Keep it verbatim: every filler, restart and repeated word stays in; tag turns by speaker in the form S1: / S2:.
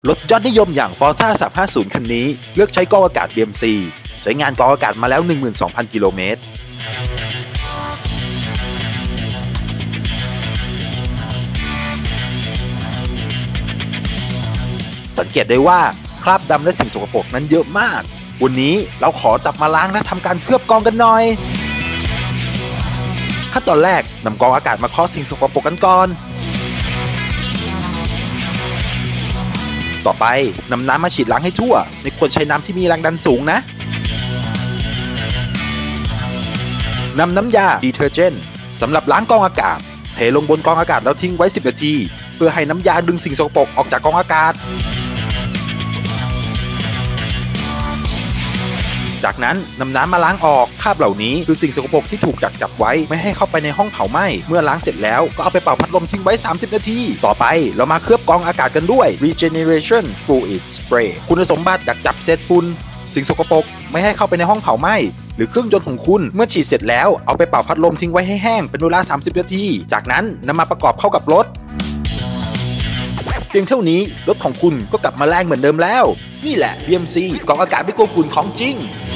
S1: รถยอดนิยมอย่าง Forza สามห้าศูนย์ คันนี้เลือกใช้กรองอากาศ บี เอ็ม ซี ใช้งานกรองอากาศมาแล้ว หนึ่งหมื่นสองพัน กิโลเมตรสังเกตได้ว่าคราบดำและสิ่งสกปรกนั้นเยอะมากวันนี้เราขอจับมาล้างและทำการเคลือบกรองกันหน่อยขั้นตอนแรกนำกรองอากาศมาเคาะสิ่งสกปรกกันก่อนต่อไปนำน้ำมาฉีดล้างให้ทั่วไม่ควรใช้น้ำที่มีแรงดันสูงนะนำน้ำยา detergent สำหรับล้างกรองอากาศเทลงบนกรองอากาศแล้วทิ้งไว้ สิบ นาทีเพื่อให้น้ำยาดึงสิ่งสกปรกออกจากกรองอากาศจากนั้นนำน้ำมาล้างออกคราบเหล่านี้คือสิ่งสกปรกที่ถูกดักจับไว้ไม่ให้เข้าไปในห้องเผาไหม้เมื่อล้างเสร็จแล้วก็เอาไปเป่าพัดลมทิ้งไว้สามสิบนาทีต่อไปเรามาเคลือบกรองอากาศกันด้วย regeneration fluid spray คุณสมบัติดักจับเศษฝุ่นสิ่งสกปรกไม่ให้เข้าไปในห้องเผาไหม้หรือเครื่องยนต์ของคุณเมื่อฉีดเสร็จแล้วเอาไปเป่าพัดลมทิ้งไว้ให้แห้งเป็นเวลาสามสิบนาทีจากนั้นนำมาประกอบเข้ากับรถเพียงเท่านี้รถของคุณก็กลับมาแรงเหมือนเดิมแล้วนี่แหละ บี เอ็ม ซี กรองอากาศไม่กลัวฝุ่นของจริง